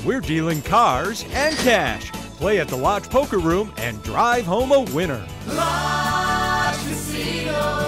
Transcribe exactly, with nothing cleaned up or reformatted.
We're dealing cars and cash. Play at the Lodge Poker Room and drive home a winner. Lodge Casino.